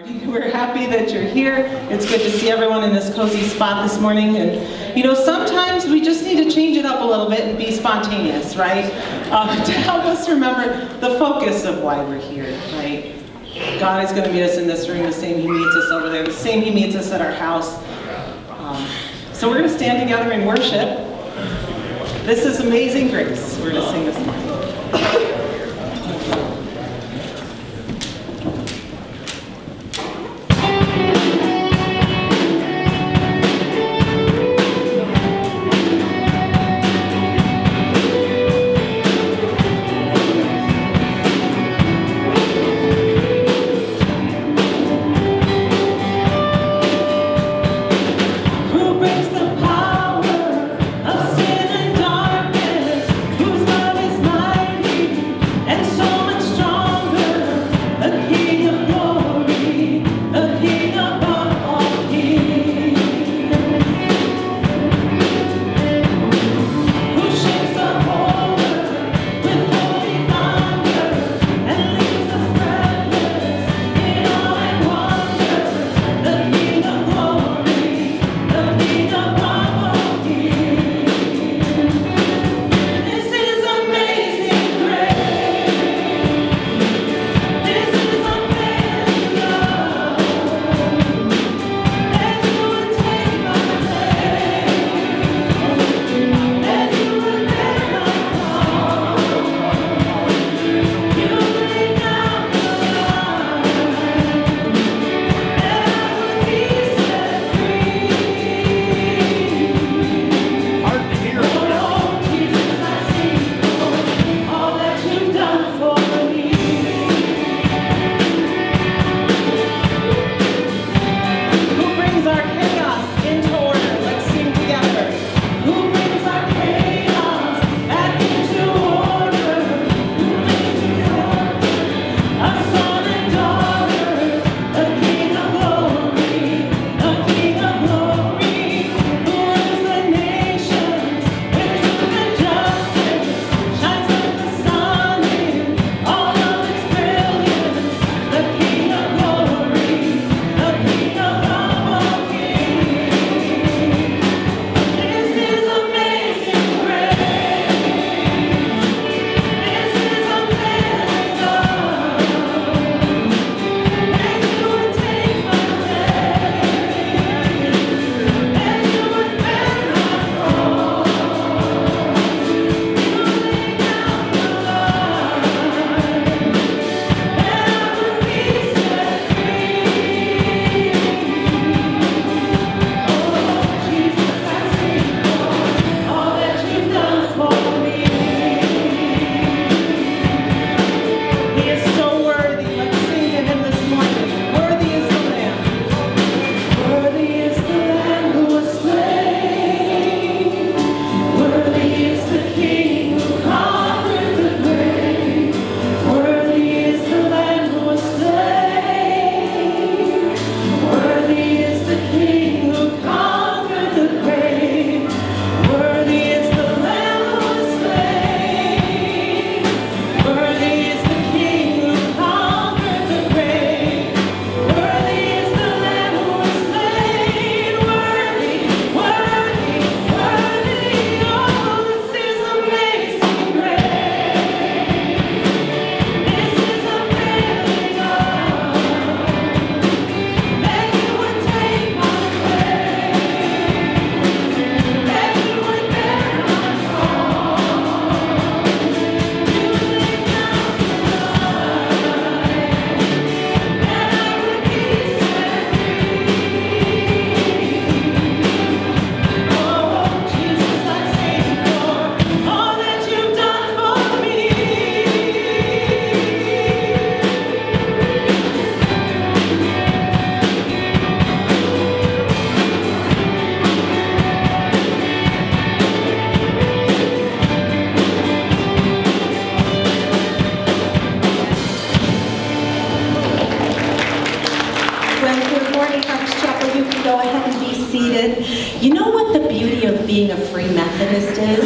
We're happy that you're here. It's good to see everyone in this cozy spot this morning. And you know, sometimes we just need to change it up a little bit and be spontaneous, right? To help us remember the focus of why we're here, right? God is going to meet us in this room the same He meets us over there, the same He meets us at our house. So we're going to stand together and worship. This is Amazing Grace. We're going to sing this morning. you can go ahead and be seated. You know what the beauty of being a Free Methodist is?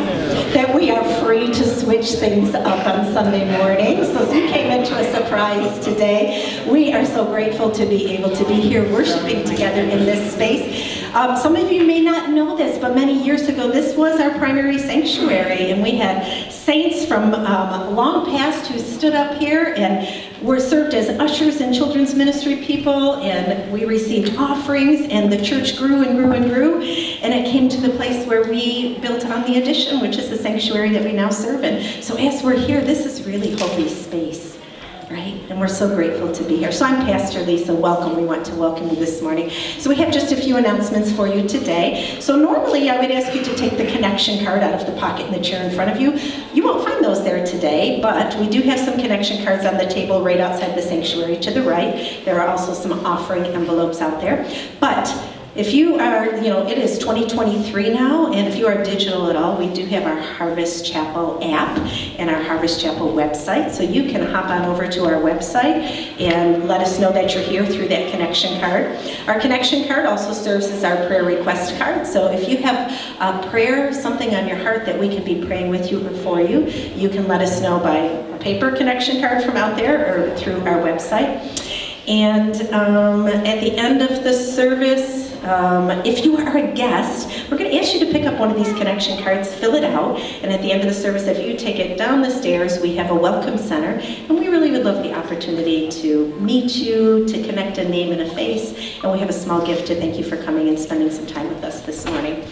That we are free to switch things up on Sunday morning. So you came into a surprise today. We are so grateful to be able to be here worshiping together in this space. Some of you may not know this, but many years ago, this was our primary sanctuary, and we had saints from long past who stood up here and were served as ushers and children's ministry people, and we received offerings, and the church grew and grew and grew, and it came to the place where we built on the addition, which is the sanctuary that we now serve in. So as we're here, this is really holy space, right? And we're so grateful to be here. So I'm Pastor Lisa. Welcome. We want to welcome you this morning. So we have just a few announcements for you today. So normally I would ask you to take the connection card out of the pocket in the chair in front of you. You won't find those there today, but we do have some connection cards on the table right outside the sanctuary to the right. There are also some offering envelopes out there. But if you are, it is 2023 now, and if you are digital at all, we do have our Harvest Chapel app and our Harvest Chapel website, so you can hop on over to our website and let us know that you're here through that connection card. Our connection card also serves as our prayer request card, so if you have a prayer, something on your heart that we can be praying with you or for you, you can let us know by a paper connection card from out there or through our website. And at the end of the service, if you are a guest, we're going to ask you to pick up one of these connection cards, fill it out, and at the end of the service, if you take it down the stairs, we have a welcome center, and we really would love the opportunity to meet you, to connect a name and a face, and we have a small gift to thank you for coming and spending some time with us this morning.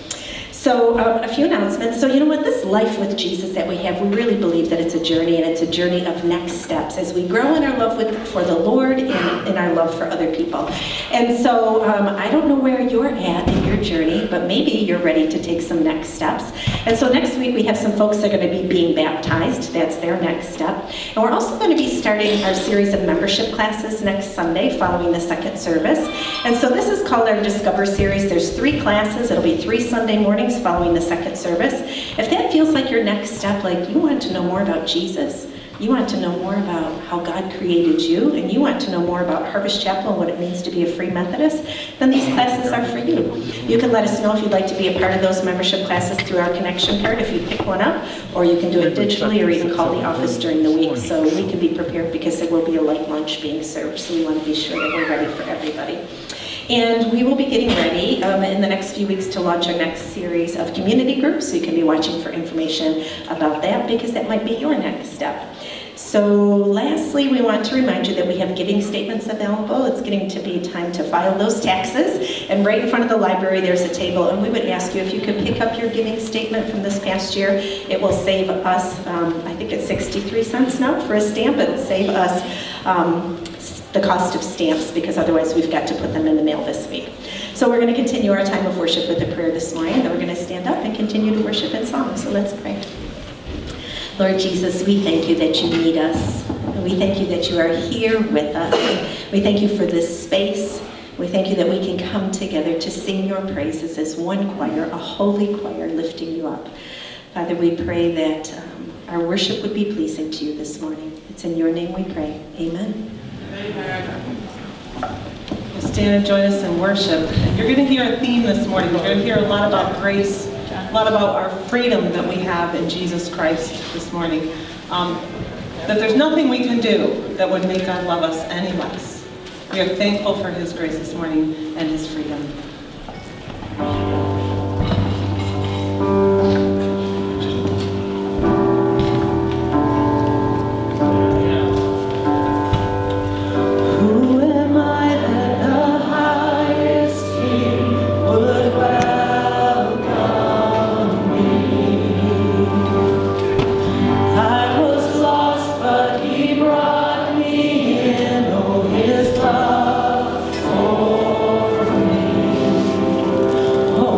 So a few announcements. So you know what, this life with Jesus that we have, we really believe that it's a journey, and it's a journey of next steps as we grow in our love for the Lord and in our love for other people. And so I don't know where you're at in your journey, but maybe you're ready to take some next steps. And so next week we have some folks that are going to be being baptized. That's their next step. And we're also going to be starting our series of membership classes next Sunday following the second service. And so this is called our Discover series. There's 3 classes. It'll be 3 Sunday mornings following the second service. If that feels like your next step, like you want to know more about Jesus, you want to know more about how God created you, and you want to know more about Harvest Chapel and what it means to be a Free Methodist, then these classes are for you. You can let us know if you'd like to be a part of those membership classes through our connection card if you pick one up, or you can do it digitally or even call the office during the week so we can be prepared, because there will be a light lunch being served, so we want to be sure that we're ready for everybody. And we will be getting ready in the next few weeks to launch our next series of community groups, so you can be watching for information about that, because that might be your next step. So lastly, we want to remind you that we have giving statements available. It's getting to be time to file those taxes, and right in front of the library there's a table, and we would ask you if you could pick up your giving statement from this past year. It will save us, I think it's 63 cents now for a stamp. It will save us the cost of stamps, because otherwise we've got to put them in the mail this week. So we're going to continue our time of worship with a prayer this morning, then we're going to stand up and continue to worship in song. So let's pray. Lord Jesus, we thank you that you meet us. We thank you that you are here with us. We thank you for this space. We thank you that we can come together to sing your praises as one choir, a holy choir lifting you up. Father, we pray that our worship would be pleasing to you this morning. It's in your name we pray. Amen. Well, stand and join us in worship. You're going to hear a theme this morning. You're going to hear a lot about grace, a lot about our freedom that we have in Jesus Christ this morning. That there's nothing we can do that would make God love us any less. We are thankful for his grace this morning and his freedom. Oh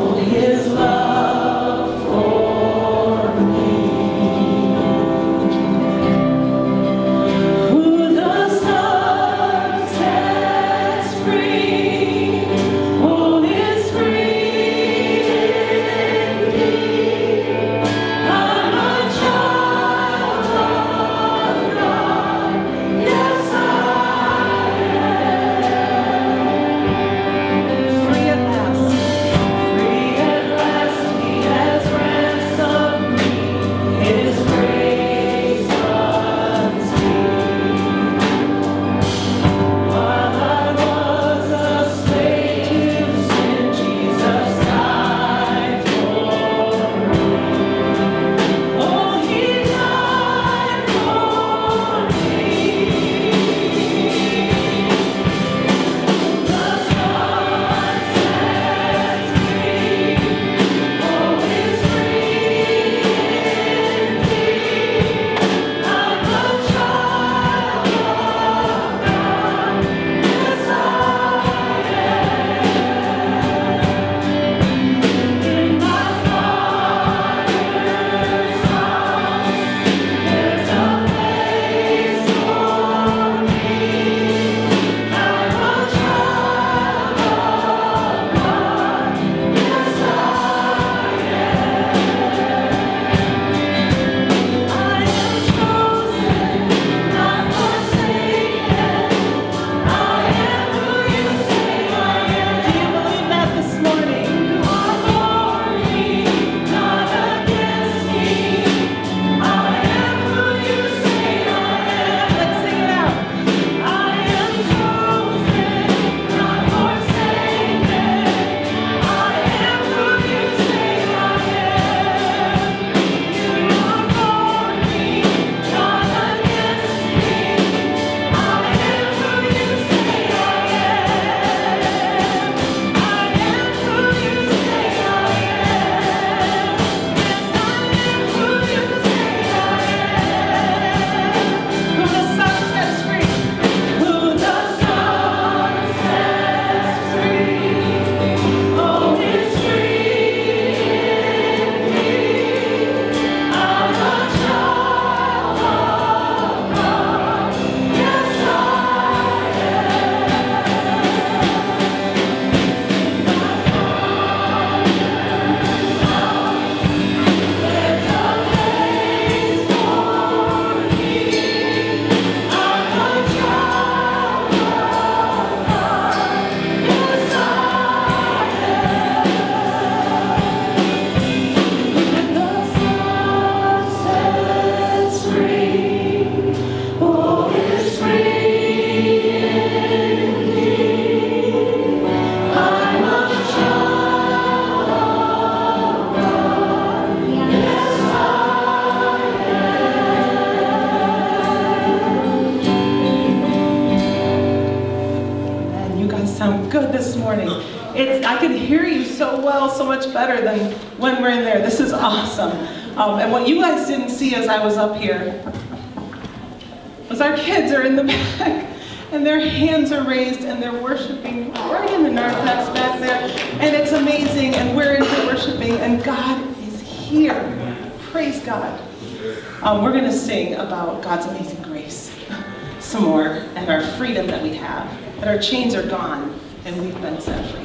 you guys sound good this morning. I can hear you so well, so much better than when we're in there. This is awesome. And what you guys didn't see as I was up here was our kids are in the back, and their hands are raised, and they're worshiping right in the narthex back there. And it's amazing, and we're in here worshiping, and God is here. Praise God. We're going to sing about God's amazing grace some more, and our freedom that we have, that our chains are gone, and we've been set free.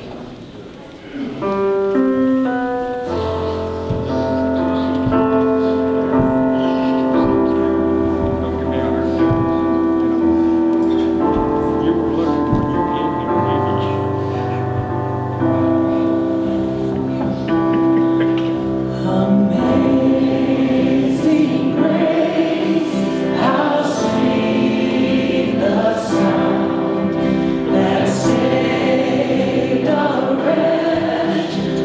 That saved a wretch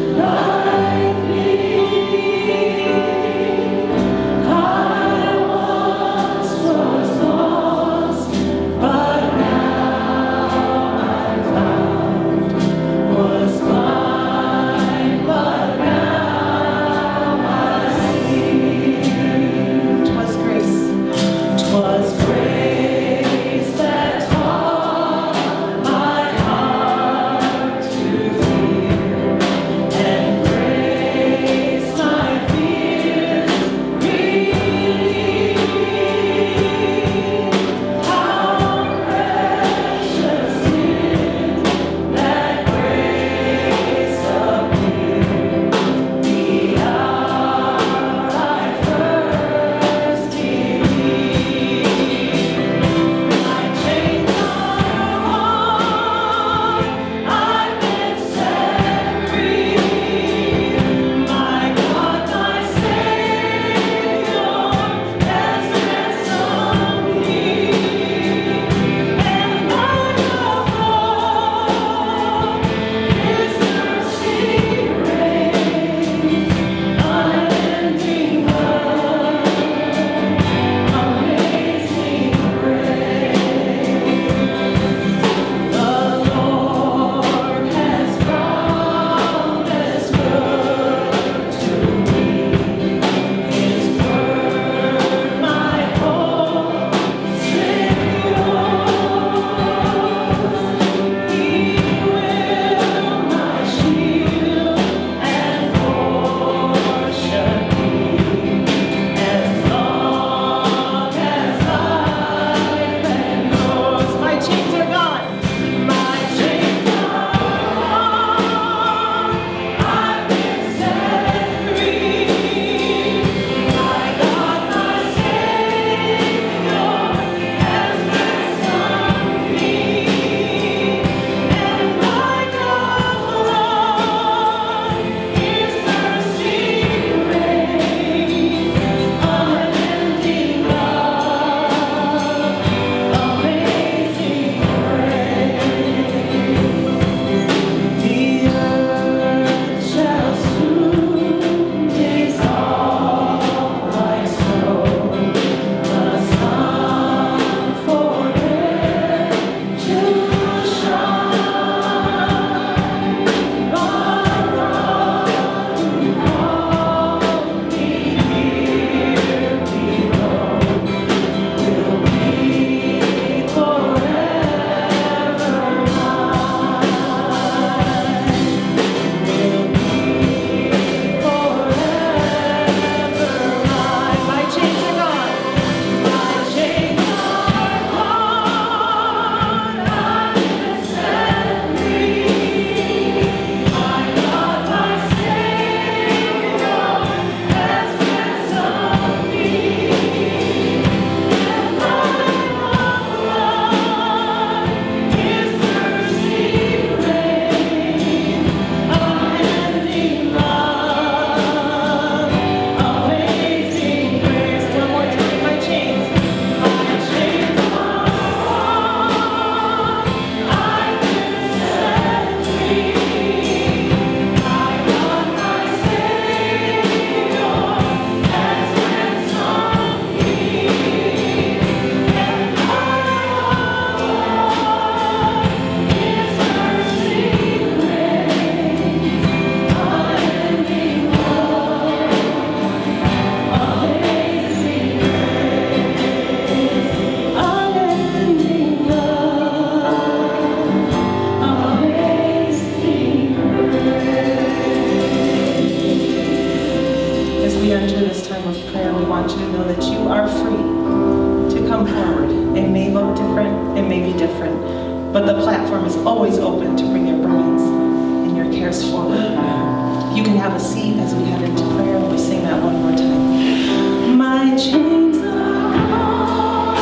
want you to know that you are free to come forward. It may look different, it may be different, but the platform is always open to bring your burdens and your cares forward. You can have a seat as we head into prayer, and we sing that one more time. My chains are gone,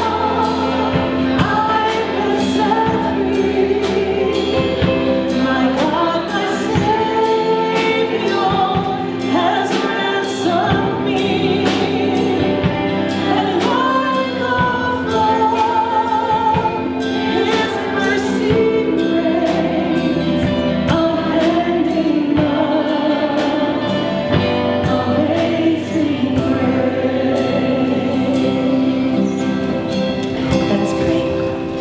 I've been set free. My God, my Savior, has ransomed me. And like a flood, His mercy reigns, unending love, amazing grace. Let's pray.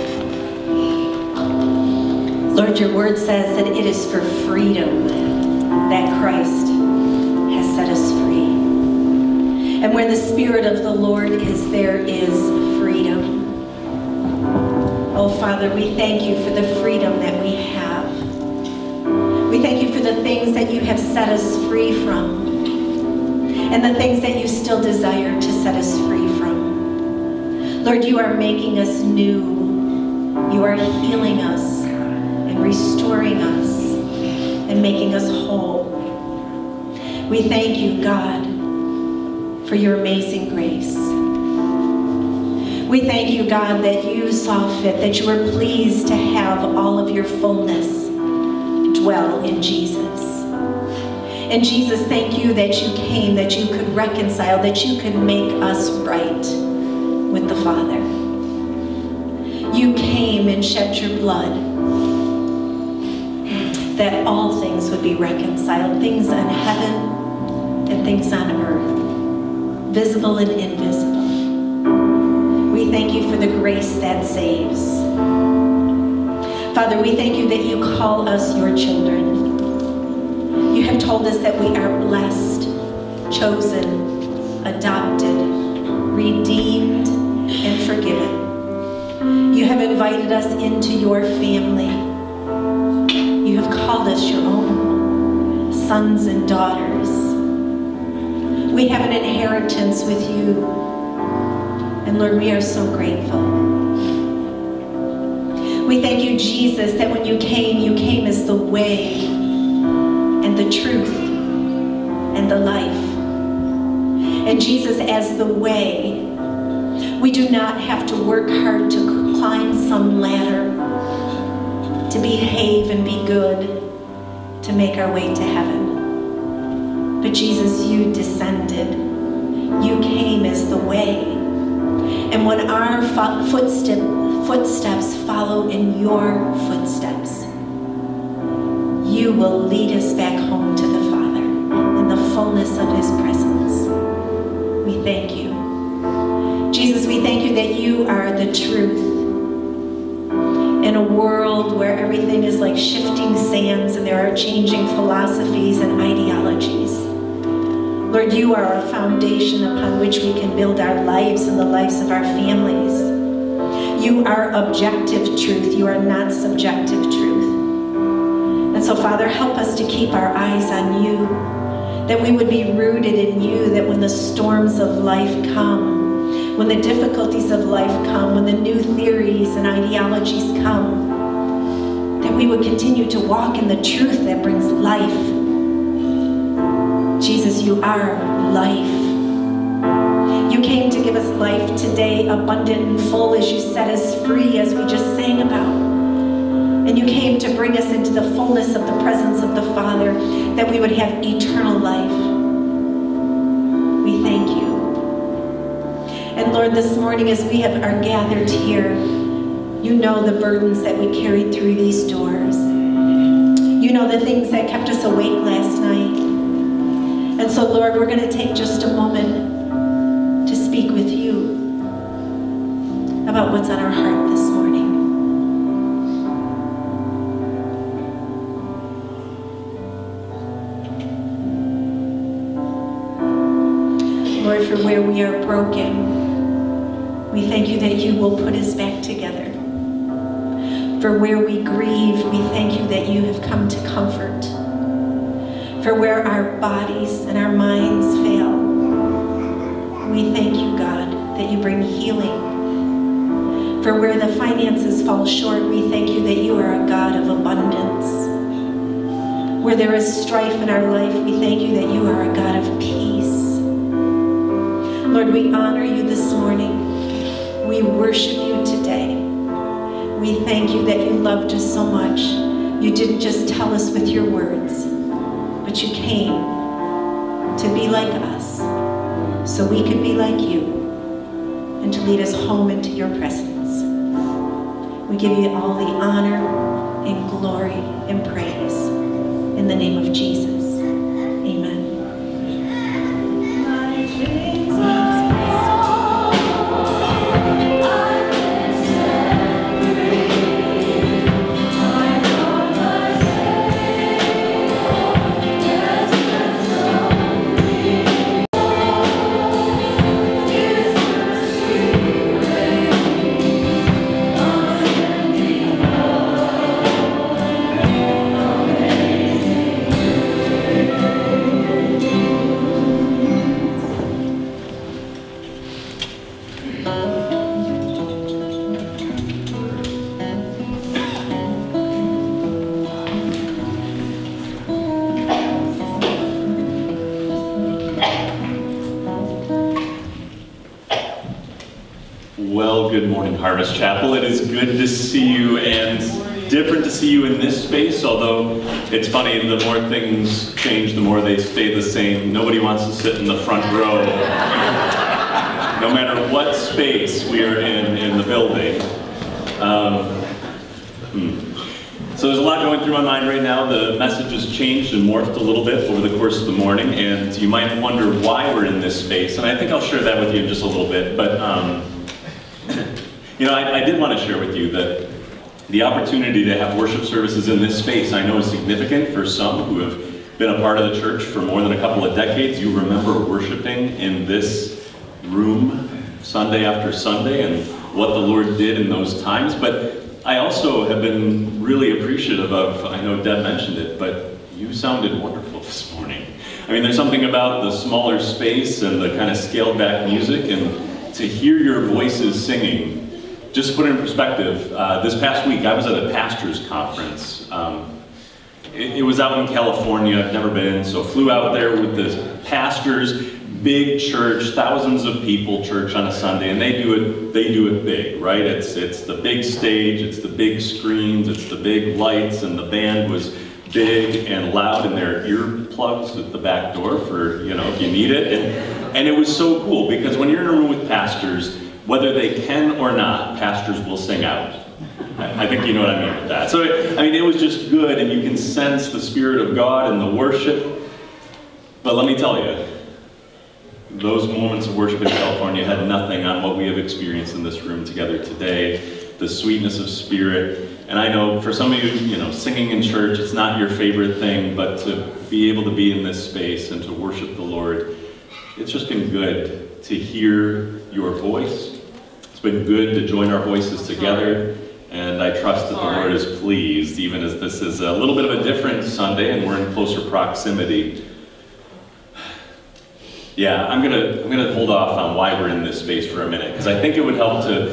Lord, your word says that it is for freedom that Christ has set us free. And where the Spirit of the Lord is, there is freedom. Oh, Father, we thank you for the freedom that we have. We thank you for the things that you have set us free from, and the things that you still desire to set us free from. Lord, you are making us new. You are healing us and restoring us and making us whole. We thank you, God, for your amazing grace. We thank you, God, that you saw fit, that you were pleased to have all of your fullness dwell in Jesus. And Jesus, thank you that you came, that you could reconcile, that you could make us right with the Father. You came and shed your blood that all things would be reconciled, things in heaven and things on earth, visible and invisible. We thank you for the grace that saves. Father, we thank you that you call us your children. You have told us that we are blessed, chosen, adopted, redeemed, and forgiven. You have invited us into your family. You have called us your own sons and daughters. We have an inheritance with you. And Lord, we are so grateful. We thank you, Jesus, that when you came as the way and the truth and the life. And Jesus, as the way, we do not have to work hard to climb some ladder, to behave and be good, to make our way to heaven. But Jesus, you descended. You came as the way. And when our footsteps follow in your footsteps, you will lead us back home to the Father in the fullness of his presence. We thank you. Jesus, we thank you that you are the truth. In a world where everything is like shifting sands and there are changing philosophies and ideologies, Lord, you are our foundation upon which we can build our lives and the lives of our families. You are objective truth. You are not subjective truth. And so, Father, help us to keep our eyes on you, that we would be rooted in you, that when the storms of life come, when the difficulties of life come, when the new theories and ideologies come, that we would continue to walk in the truth that brings life. Jesus, you are life. You came to give us life today, abundant and full, as you set us free, as we just sang about. And you came to bring us into the fullness of the presence of the Father, that we would have eternal life. We thank you. And Lord, this morning as we are gathered here, you know the burdens that we carried through these doors. You know the things that kept us awake last night. And so, Lord, we're going to take just a moment to speak with you about what's on our heart this morning. Lord, for where we are broken, we thank you that you will put us back together. For where we grieve, we thank you that you have come to comfort. For where our bodies and our minds fail, We thank you, God, that you bring healing. For where the finances fall short, we thank you that you are a God of abundance. Where there is strife in our life, we thank you that you are a God of peace. Lord, we honor you this morning. We worship you today. We thank you that you loved us so much. You didn't just tell us with your words, but you came to be like us so we could be like you and to lead us home into your presence. We give you all the honor and glory and praise in the name of Jesus. Amen. Well, good morning, Harvest Chapel. It is good to see you and different to see you in this space, although it's funny, the more things change, the more they stay the same. Nobody wants to sit in the front row, no matter what space we are in the building. So there's a lot going through my mind right now. The message has changed and morphed a little bit over the course of the morning, and you might wonder why we're in this space, and I think I'll share that with you in just a little bit. But you know, I did want to share with you that the opportunity to have worship services in this space I know is significant for some who have been a part of the church for more than a couple of decades. You remember worshiping in this room Sunday after Sunday and what the Lord did in those times. But I also have been really appreciative of, I know Deb mentioned it, but you sounded wonderful this morning. I mean, there's something about the smaller space and the kind of scaled back music, and to hear your voices singing. Just to put it in perspective, this past week I was at a pastor's conference. It was out in California. I've never been, so flew out there with the pastors, big church, thousands of people church on a Sunday, and they do it big, right? It's the big stage, it's the big screens, it's the big lights, and the band was big and loud, and their earplugs at the back door for, you know, if you need it. And it was so cool, because when you're in a room with pastors, whether they can or not, pastors will sing out. I think you know what I mean with that. So, I mean, it was just good, and you can sense the Spirit of God in the worship. But let me tell you, those moments of worship in California had nothing on what we have experienced in this room together today, the sweetness of Spirit. And I know for some of you, you know, singing in church, it's not your favorite thing, but to be able to be in this space and to worship the Lord, it's just been good to hear your voice. It's been good to join our voices together, and I trust that the Lord is pleased, even as this is a little bit of a different Sunday and we're in closer proximity. Yeah, I'm gonna hold off on why we're in this space for a minute, because I think it would help to.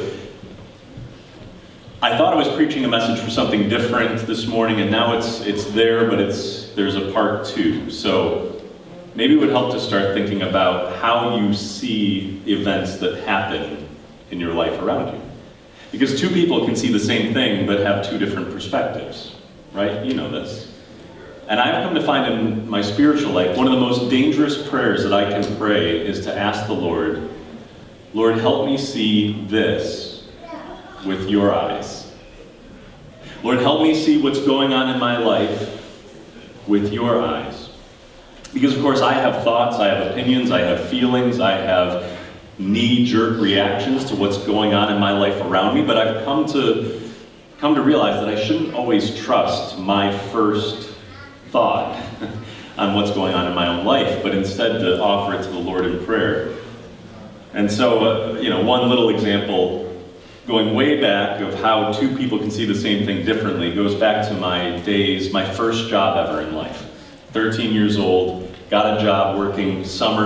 I thought I was preaching a message for something different this morning, and now it's there, but there's a part two. So maybe it would help to start thinking about how you see events that happen in your life around you. Because two people can see the same thing but have two different perspectives, right? You know this. And I've come to find in my spiritual life, one of the most dangerous prayers that I can pray is to ask the Lord, Lord, help me see this with your eyes. Lord, help me see what's going on in my life with your eyes. Because of course I have thoughts, I have opinions, I have feelings, I have knee-jerk reactions to what's going on in my life around me, but I've come to realize that I shouldn't always trust my first thought on what's going on in my own life, but instead to offer it to the Lord in prayer. And so, you know, one little example going way back of how two people can see the same thing differently goes back to my first job ever in life. 13 years old, got a job working summers at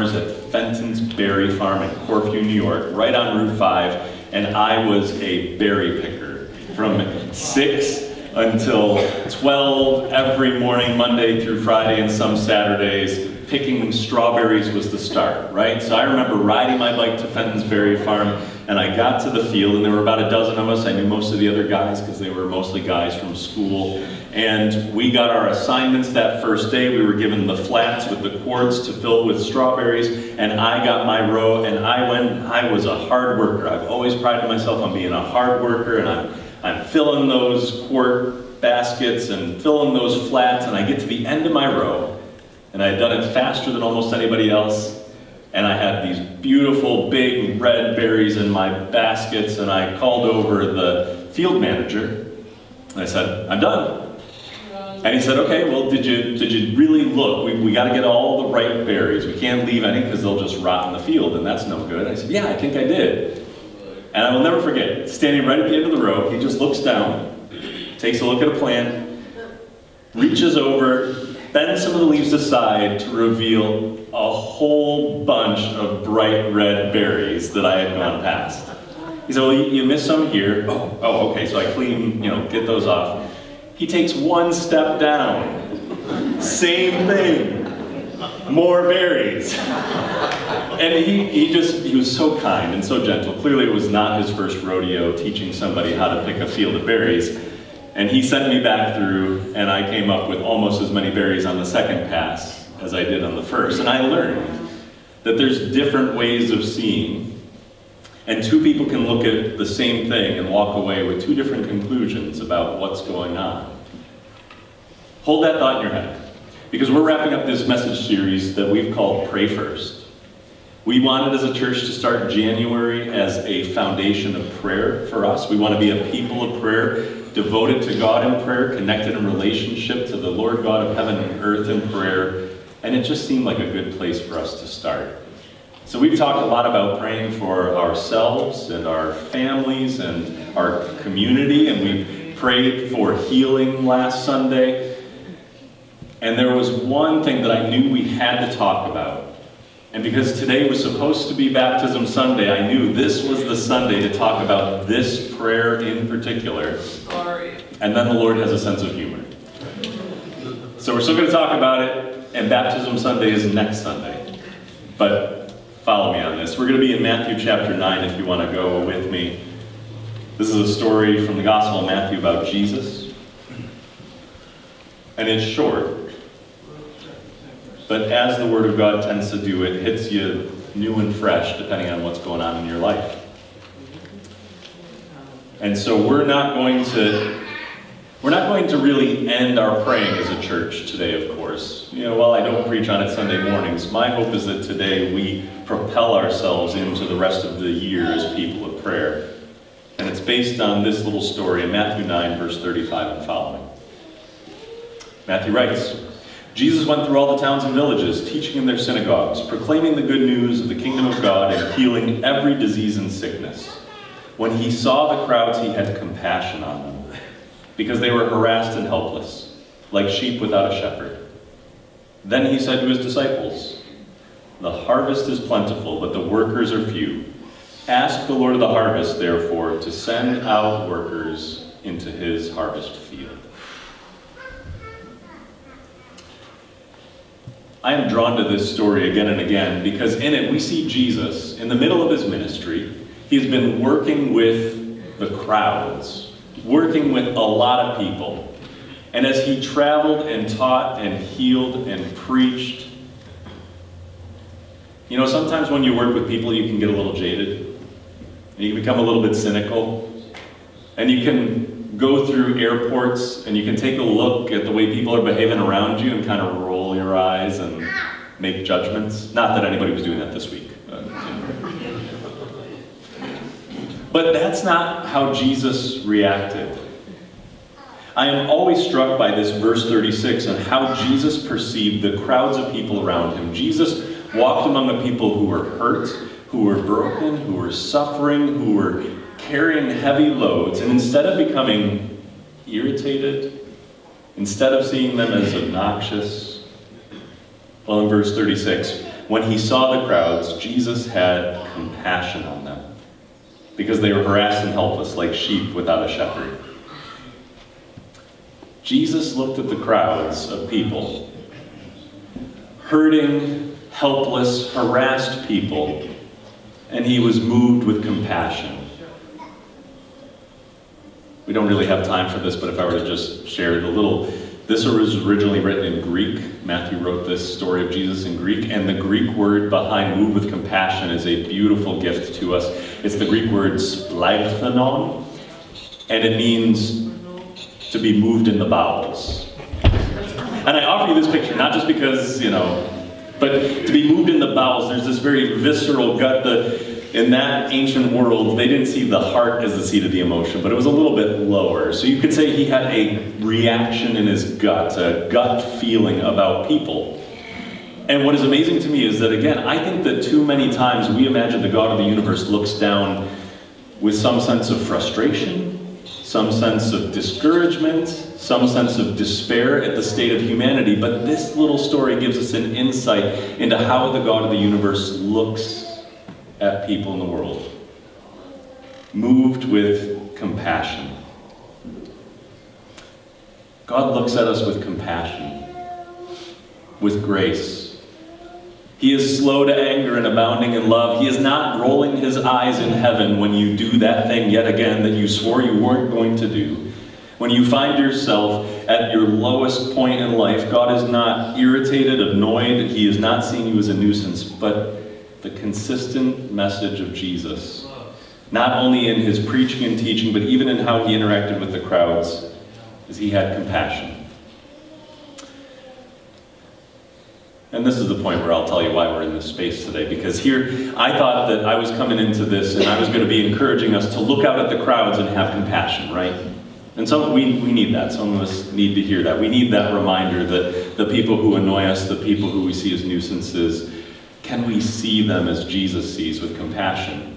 Fenton's Berry Farm in Corfu, New York, right on Route 5, and I was a berry picker from 6 until 12 every morning, Monday through Friday and some Saturdays. Picking strawberries was the start, right? So I remember riding my bike to Fenton's Berry Farm, and I got to the field, and there were about a dozen of us. I knew most of the other guys because they were mostly guys from school. And we got our assignments that first day. We were given the flats with the quarts to fill with strawberries, and I got my row, and I was a hard worker. I've always prided myself on being a hard worker, and I'm filling those quart baskets and filling those flats, and I get to the end of my row, and I had done it faster than almost anybody else, and I had these beautiful big red berries in my baskets, and I called over the field manager, and I said, "I'm done." And he said, "Okay, well, did you really look? We got to get all the right berries. We can't leave any because they'll just rot in the field, and that's no good." I said, "Yeah, I think I did." And I will never forget, standing right at the end of the row, he just looks down, takes a look at a plant, reaches over, bends some of the leaves aside to reveal a whole bunch of bright red berries that I had gone past. He said, "Well, you missed some here." Oh, okay, so I clean, get those off. He takes one step down. Same thing. More berries. And he was so kind and so gentle. Clearly it was not his first rodeo teaching somebody how to pick a field of berries. And he sent me back through, and I came up with almost as many berries on the second pass as I did on the first. And I learned that there's different ways of seeing, and two people can look at the same thing and walk away with two different conclusions about what's going on. Hold that thought in your head, because we're wrapping up this message series that we've called Pray First. We wanted as a church to start January as a foundation of prayer for us. We want to be a people of prayer, devoted to God in prayer, connected in relationship to the Lord God of heaven and earth in prayer, and it just seemed like a good place for us to start. So we've talked a lot about praying for ourselves and our families and our community, and we prayed for healing last Sunday. And there was one thing that I knew we had to talk about. And because today was supposed to be Baptism Sunday, I knew this was the Sunday to talk about this prayer in particular. Sorry. And then the Lord has a sense of humor. So we're still going to talk about it, and Baptism Sunday is next Sunday. But follow me on this. We're going to be in Matthew chapter 9 if you want to go with me. This is a story from the Gospel of Matthew about Jesus. And it's short. But as the Word of God tends to do, it hits you new and fresh depending on what's going on in your life. And so we're not going to really end our praying as a church today, of course. While I don't preach on it Sunday mornings, my hope is that today we propel ourselves into the rest of the year as people of prayer. And it's based on this little story in Matthew 9, verse 35 and following. Matthew writes, "Jesus went through all the towns and villages, teaching in their synagogues, proclaiming the good news of the kingdom of God and healing every disease and sickness. When he saw the crowds, he had compassion on them, because they were harassed and helpless, like sheep without a shepherd. Then he said to his disciples, 'The harvest is plentiful, but the workers are few. Ask the Lord of the harvest, therefore, to send out workers into his harvest field.'" I am drawn to this story again and again because in it we see Jesus in the middle of his ministry. He has been working with the crowds, working with a lot of people. And as he traveled and taught and healed and preached, sometimes when you work with people you can get a little jaded and you can become a little bit cynical, and you can go through airports and you can take a look at the way people are behaving around you and kind of roll your eyes and make judgments. Not that anybody was doing that this week. But that's not how Jesus reacted. I am always struck by this verse 36 and how Jesus perceived the crowds of people around him. Jesus walked among the people who were hurt, who were broken, who were suffering, who were carrying heavy loads, and instead of becoming irritated, instead of seeing them as obnoxious, well, in verse 36, When he saw the crowds, Jesus had compassion on them, because they were harassed and helpless, like sheep without a shepherd. Jesus looked at the crowds of people, hurting, helpless, harassed people, and he was moved with compassion. We don't really have time for this, but if I were to just share it a little, this was originally written in Greek. Matthew wrote this story of Jesus in Greek, and the Greek word behind moved with compassion is a beautiful gift to us. It's the Greek word splankthenon, and it means to be moved in the bowels. And I offer you this picture, not just because, but to be moved in the bowels. There's this very visceral gut. In that ancient world, they didn't see the heart as the seat of the emotion, but it was a little bit lower. So you could say he had a reaction in his gut, a gut feeling about people. And what is amazing to me is that, again, I think that too many times we imagine the God of the universe looks down with some sense of frustration, some sense of discouragement, some sense of despair at the state of humanity. But this little story gives us an insight into how the God of the universe looks at people in the world, moved with compassion. God looks at us with compassion, with grace. He is slow to anger and abounding in love. He is not rolling his eyes in heaven when you do that thing yet again that you swore you weren't going to do. When you find yourself at your lowest point in life, God is not irritated, annoyed. He is not seeing you as a nuisance, but the consistent message of Jesus, not only in his preaching and teaching, but even in how he interacted with the crowds, is he had compassion. And this is the point where I'll tell you why we're in this space today, because here I thought that I was coming into this and I was going to be encouraging us to look out at the crowds and have compassion, right? And so we need that. Some of us need to hear that. We need that reminder that the people who annoy us, the people who we see as nuisances, can we see them as Jesus sees, with compassion?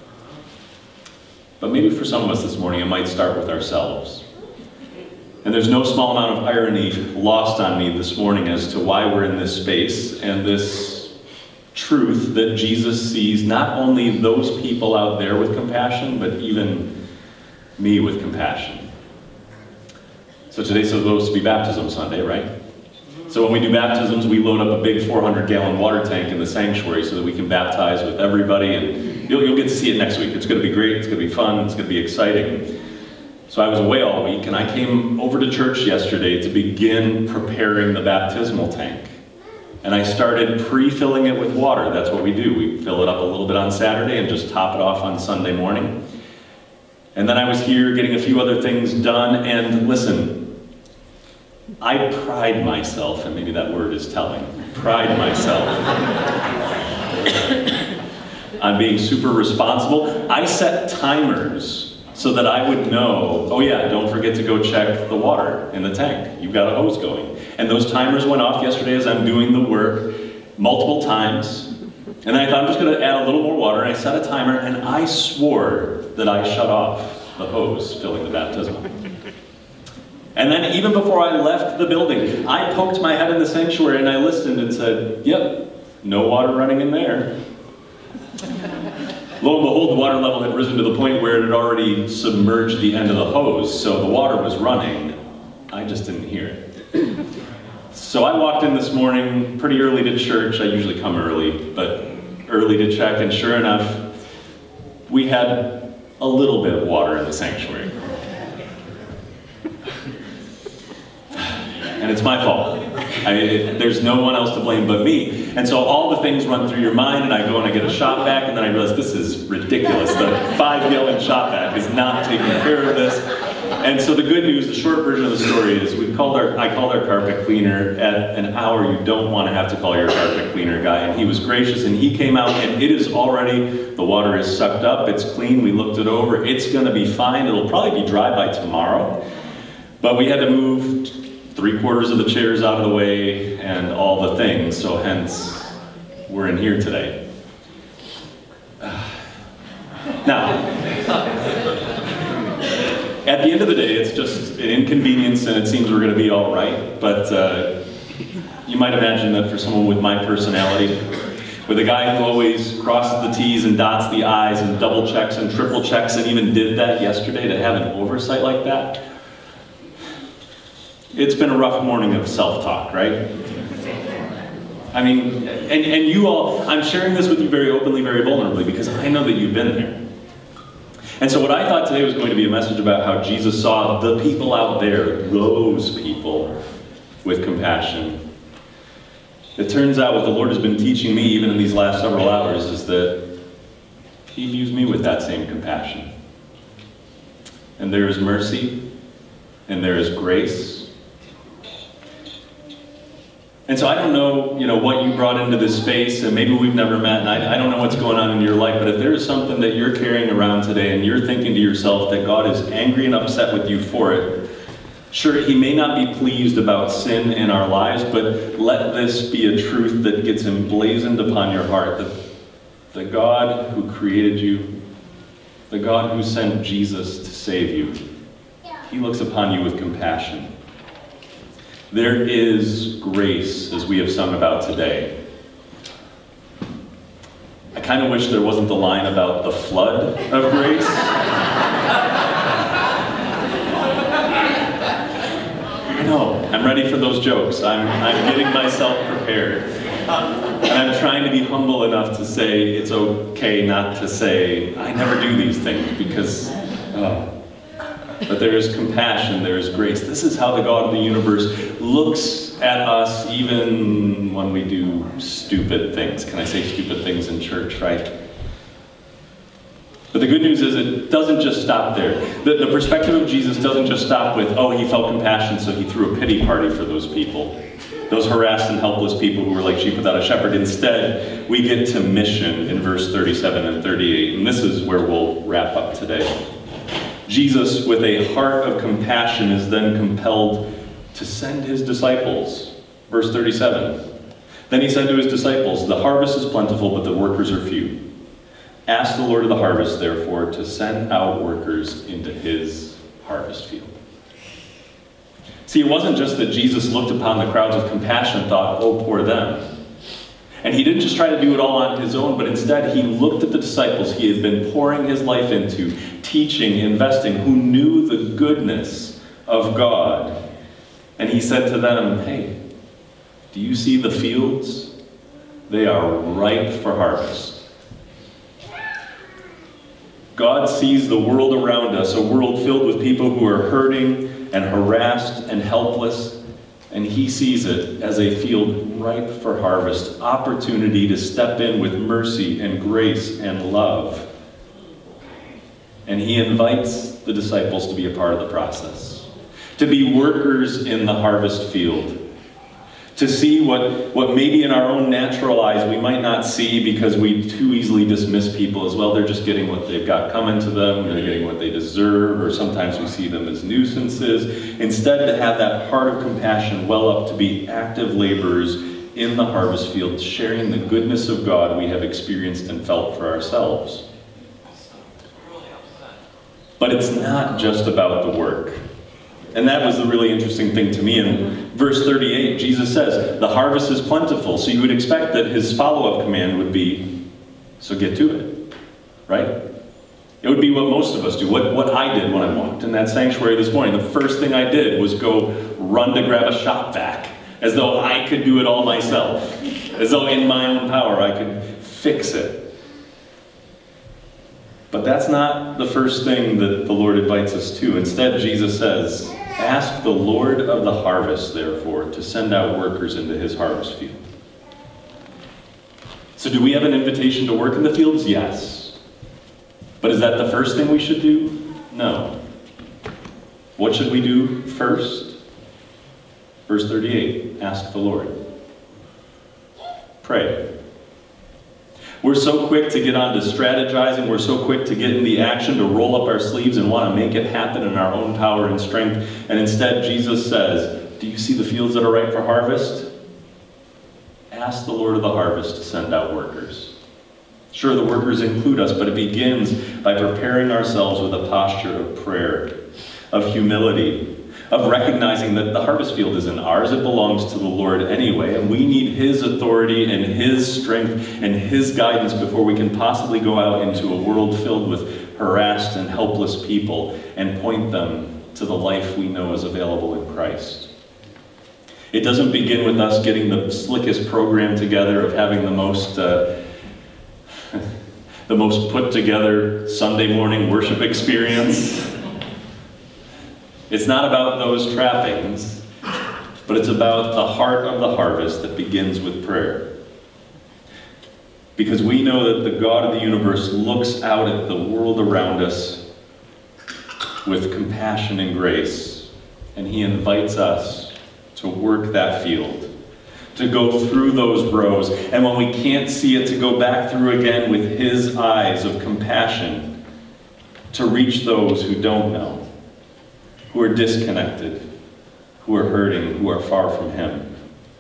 But maybe for some of us this morning, it might start with ourselves. And there's no small amount of irony lost on me this morning as to why we're in this space and this truth that Jesus sees not only those people out there with compassion, but even me with compassion. So today's supposed to be Baptism Sunday, right? So when we do baptisms, we load up a big 400-gallon water tank in the sanctuary so that we can baptize with everybody, and you'll get to see it next week. It's going to be great, it's going to be fun, it's going to be exciting. So I was away all week, and I came over to church yesterday to begin preparing the baptismal tank. And I started pre-filling it with water. That's what we do. We fill it up a little bit on Saturday and just top it off on Sunday morning. And then I was here getting a few other things done, and listen, I pride myself, and maybe that word is telling, pride myself on being super responsible. I set timers so that I would know, oh yeah, don't forget to go check the water in the tank. You've got a hose going. And those timers went off yesterday as I'm doing the work multiple times. And I thought I'm just going to add a little more water, and I set a timer, and I swore that I shut off the hose filling the baptismal. And then even before I left the building, I poked my head in the sanctuary and I listened and said, yep, no water running in there. Lo and behold, the water level had risen to the point where it had already submerged the end of the hose, so the water was running. I just didn't hear it. So I walked in this morning pretty early to church. I usually come early, but early to check, and sure enough, we had a little bit of water in the sanctuary. And it's my fault. There's no one else to blame but me. And so all the things run through your mind, and I go and I get a shop vac, and then I realize this is ridiculous. The 5-gallon shop vac is not taking care of this. And so the good news, the short version of the story is I called our carpet cleaner at an hour you don't want to have to call your carpet cleaner guy, and he was gracious, and he came out, and it is already, the water is sucked up, it's clean, we looked it over, it's going to be fine, it'll probably be dry by tomorrow. But we had to move 3/4 of the chairs out of the way and all the things, so hence we're in here today. Now, at the end of the day, it's just an inconvenience, and it seems we're going to be all right, but you might imagine that for someone with my personality, with a guy who always crosses the T's and dots the I's and double checks and triple checks, and even did that yesterday, to have an oversight like that. It's been a rough morning of self-talk, right? I mean, and you all, I'm sharing this with you very openly, very vulnerably, because I know that you've been there. And so what I thought today was going to be a message about how Jesus saw the people out there, those people, with compassion. It turns out what the Lord has been teaching me, even in these last several hours, is that He views me with that same compassion. And there is mercy, and there is grace. And so I don't know, what you brought into this space, and maybe we've never met, and I don't know what's going on in your life, but if there is something that you're carrying around today, and you're thinking to yourself that God is angry and upset with you for it, sure, He may not be pleased about sin in our lives, but let this be a truth that gets emblazoned upon your heart, that the God who created you, the God who sent Jesus to save you, He looks upon you with compassion. There is grace, as we have sung about today. I kind of wish there wasn't the line about the flood of grace. I know, I'm ready for those jokes. I'm getting myself prepared. And I'm trying to be humble enough to say it's okay not to say, I never do these things, because... But there is compassion, there is grace. This is how the God of the universe looks at us even when we do stupid things. Can I say stupid things in church, right? But the good news is it doesn't just stop there. The perspective of Jesus doesn't just stop with, oh, He felt compassion, so He threw a pity party for those people. Those harassed and helpless people who were like sheep without a shepherd. Instead, we get to mission in verse 37 and 38. And this is where we'll wrap up today. Jesus, with a heart of compassion, is then compelled to send His disciples. Verse 37. Then He said to His disciples, the harvest is plentiful, but the workers are few. Ask the Lord of the harvest, therefore, to send out workers into His harvest field. See, it wasn't just that Jesus looked upon the crowds with compassion and thought, oh, poor them. And He didn't just try to do it all on His own, but instead He looked at the disciples He had been pouring His life into, teaching, investing, who knew the goodness of God. And He said to them, hey, do you see the fields? They are ripe for harvest. God sees the world around us, a world filled with people who are hurting and harassed and helpless, and He sees it as a field ripe for harvest, opportunity to step in with mercy and grace and love. And He invites the disciples to be a part of the process, to be workers in the harvest field, to see what maybe in our own natural eyes we might not see because we too easily dismiss people as, well, they're just getting what they've got coming to them, they're getting what they deserve, or sometimes we see them as nuisances. Instead, to have that heart of compassion well up to be active laborers in the harvest field, sharing the goodness of God we have experienced and felt for ourselves. But it's not just about the work. And that was the really interesting thing to me. In verse 38, Jesus says, the harvest is plentiful. So you would expect that His follow-up command would be, so get to it, right? It would be what most of us do, what I did when I walked in that sanctuary this morning. The first thing I did was go run to grab a shop vac, as though I could do it all myself, as though in my own power I could fix it. But that's not the first thing that the Lord invites us to. Instead, Jesus says, ask the Lord of the harvest, therefore, to send out workers into His harvest field. So do we have an invitation to work in the fields? Yes. But is that the first thing we should do? No. What should we do first? Verse 38, ask the Lord. Pray. We're so quick to get on to strategizing, we're so quick to get in the action, to roll up our sleeves and want to make it happen in our own power and strength. And instead, Jesus says, do you see the fields that are ripe for harvest? Ask the Lord of the harvest to send out workers. Sure, the workers include us, but it begins by preparing ourselves with a posture of prayer, of humility, of recognizing that the harvest field isn't ours, it belongs to the Lord anyway, and we need His authority and His strength and His guidance before we can possibly go out into a world filled with harassed and helpless people and point them to the life we know is available in Christ. It doesn't begin with us getting the slickest program together, of having the most put together Sunday morning worship experience. It's not about those trappings, but it's about the heart of the harvest that begins with prayer. Because we know that the God of the universe looks out at the world around us with compassion and grace, and He invites us to work that field, to go through those rows, and when we can't see it, to go back through again with His eyes of compassion, to reach those who don't know, who are disconnected, who are hurting, who are far from Him.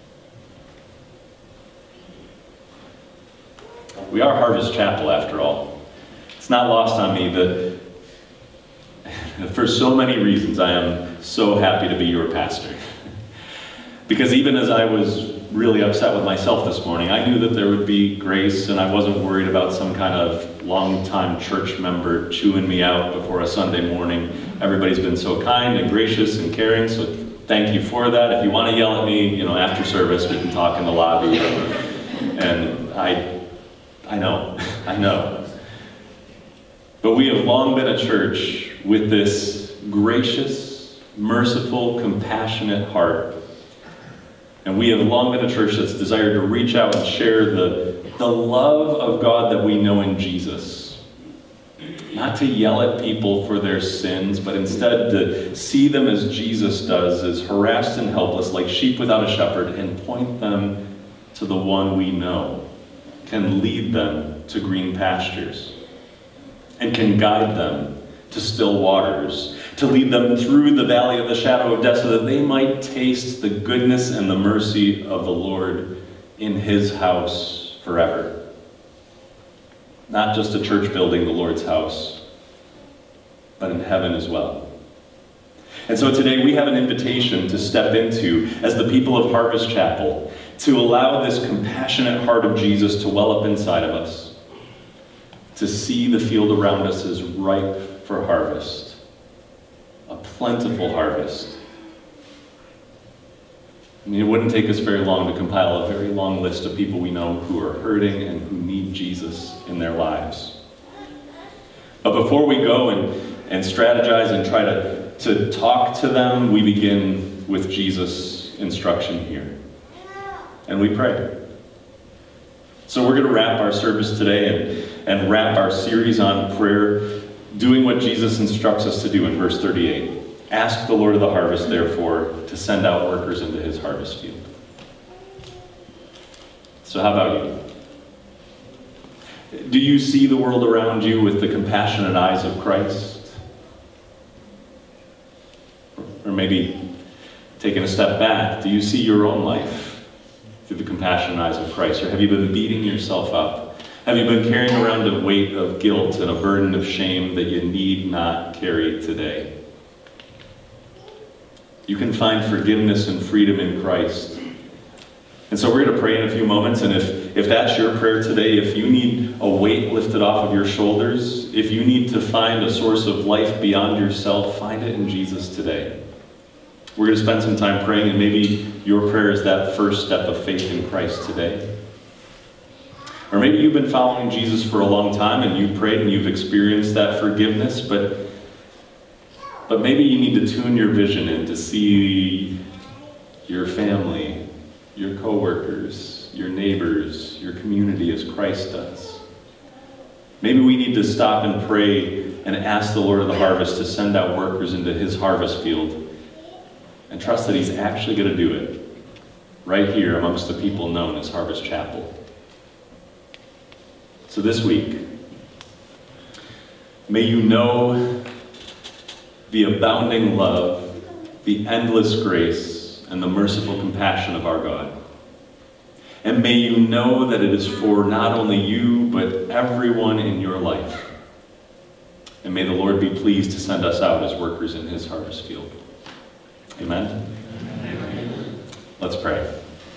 We are Harvest Chapel, after all. It's not lost on me that for so many reasons I am so happy to be your pastor. Because even as I was really upset with myself this morning, I knew that there would be grace, and I wasn't worried about some kind of long-time church member chewing me out before a Sunday morning. Everybody's been so kind and gracious and caring, so thank you for that. If you want to yell at me, after service, we can talk in the lobby. And I know. But we have long been a church with this gracious, merciful, compassionate heart. And we have long been a church that's desired to reach out and share the love of God that we know in Jesus. Not to yell at people for their sins, but instead to see them as Jesus does, as harassed and helpless, like sheep without a shepherd, and point them to the one we know can lead them to green pastures and can guide them to still waters, to lead them through the valley of the shadow of death, so that they might taste the goodness and the mercy of the Lord in His house forever. Not just a church building, the Lord's house, but in heaven as well. And so today we have an invitation to step into, as the people of Harvest Chapel, to allow this compassionate heart of Jesus to well up inside of us, to see the field around us as ripe for harvest, a plentiful harvest. It wouldn't take us very long to compile a very long list of people we know who are hurting and who need Jesus in their lives. But before we go and strategize and try to talk to them, we begin with Jesus' instruction here. And we pray. So we're going to wrap our service today and wrap our series on prayer, doing what Jesus instructs us to do in verse 38. Ask the Lord of the harvest, therefore, to send out workers into His harvest field. So how about you? Do you see the world around you with the compassionate eyes of Christ? Or maybe taking a step back, do you see your own life through the compassionate eyes of Christ? Or have you been beating yourself up? Have you been carrying around a weight of guilt and a burden of shame that you need not carry today? You can find forgiveness and freedom in Christ. And so we're going to pray in a few moments, and if that's your prayer today, if you need a weight lifted off of your shoulders, if you need to find a source of life beyond yourself, find it in Jesus today. We're going to spend some time praying, and maybe your prayer is that first step of faith in Christ today. Or maybe you've been following Jesus for a long time, and you prayed and you've experienced that forgiveness, but maybe you need to tune your vision in to see your family, your coworkers, your neighbors, your community as Christ does. Maybe we need to stop and pray and ask the Lord of the harvest to send out workers into His harvest field and trust that He's actually going to do it right here amongst the people known as Harvest Chapel. So this week, may you know the abounding love, the endless grace, and the merciful compassion of our God. And may you know that it is for not only you, but everyone in your life. And may the Lord be pleased to send us out as workers in His harvest field. Amen? Let's pray.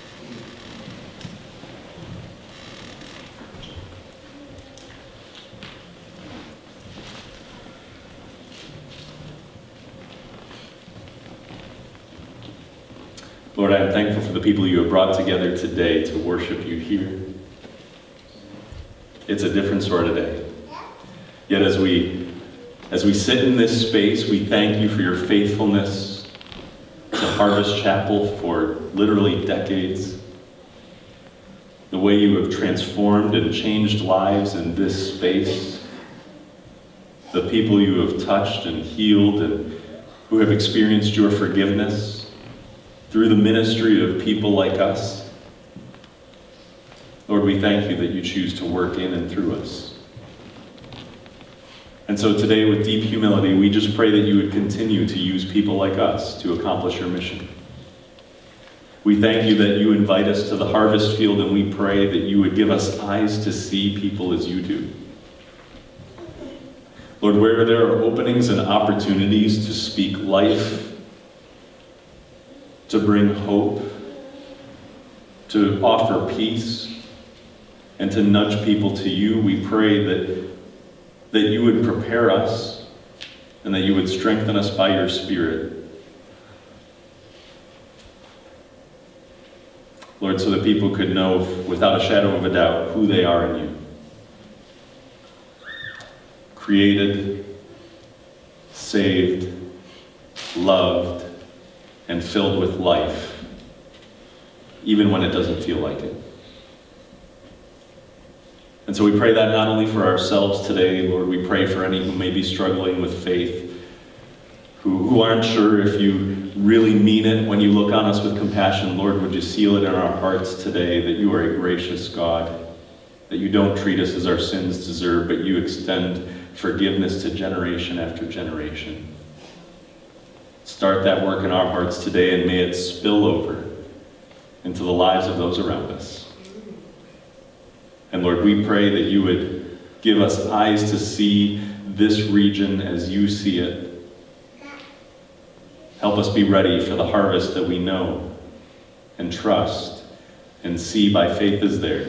Lord, I am thankful for the people you have brought together today to worship you here. It's a different sort of day. Yet as we sit in this space, we thank you for your faithfulness to Harvest Chapel for literally decades. The way you have transformed and changed lives in this space. The people you have touched and healed and who have experienced your forgiveness through the ministry of people like us. Lord, we thank you that you choose to work in and through us. And so today, with deep humility, we just pray that you would continue to use people like us to accomplish your mission. We thank you that you invite us to the harvest field, and we pray that you would give us eyes to see people as you do. Lord, where there are openings and opportunities to speak life, to bring hope, to offer peace, and to nudge people to you, we pray that you would prepare us and that you would strengthen us by your Spirit. Lord, so that people could know without a shadow of a doubt who they are in you. Created, saved, loved, and filled with life, even when it doesn't feel like it. And so we pray that not only for ourselves today, Lord, we pray for any who may be struggling with faith, who aren't sure if you really mean it when you look on us with compassion. Lord, would you seal it in our hearts today that you are a gracious God, that you don't treat us as our sins deserve, but you extend forgiveness to generation after generation. Start that work in our hearts today, and may it spill over into the lives of those around us. And Lord, we pray that you would give us eyes to see this region as you see it. Help us be ready for the harvest that we know and trust and see by faith is there.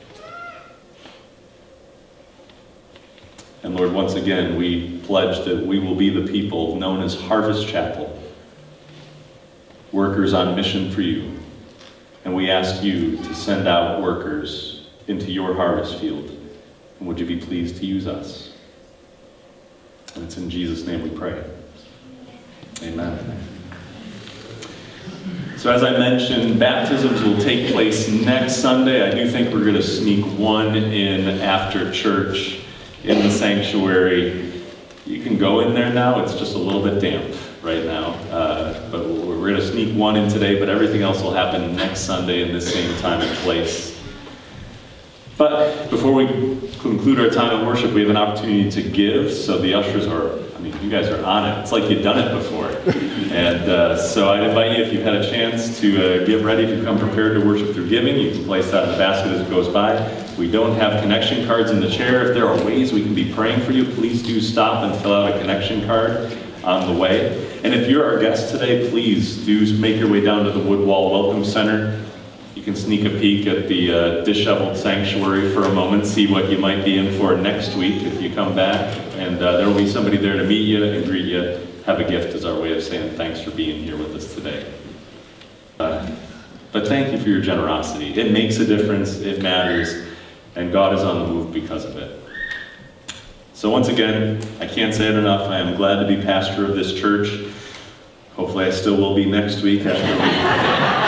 And Lord, once again, we pledge that we will be the people known as Harvest Chapel, workers on mission for you. And we ask you to send out workers into your harvest field. And would you be pleased to use us? And it's in Jesus' name we pray. Amen. So as I mentioned, baptisms will take place next Sunday. I do think we're going to sneak one in after church in the sanctuary. You can go in there now. It's just a little bit damp right now. But we're going to sneak one in today, but everything else will happen next Sunday in the same time and place. But before we conclude our time of worship, we have an opportunity to give. So the ushers are, you guys are on it. It's like you've done it before. And so I'd invite you, if you've had a chance to get ready to come prepared to worship through giving, you can place that in the basket as it goes by. We don't have connection cards in the chair. If there are ways we can be praying for you, please do stop and fill out a connection card on the way. And if you're our guest today, please do make your way down to the Woodwall Welcome Center. You can sneak a peek at the disheveled sanctuary for a moment, see what you might be in for next week if you come back. And there will be somebody there to meet you and greet you. Have a gift as our way of saying thanks for being here with us today. But thank you for your generosity. It makes a difference, it matters, and God is on the move because of it. So once again, I can't say it enough, I am glad to be pastor of this church. Hopefully I still will be next week after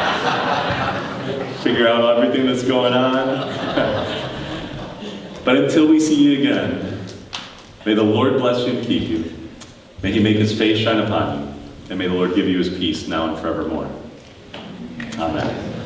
we figure out everything that's going on. But until we see you again, may the Lord bless you and keep you. May he make his face shine upon you. And may the Lord give you his peace now and forevermore. Amen.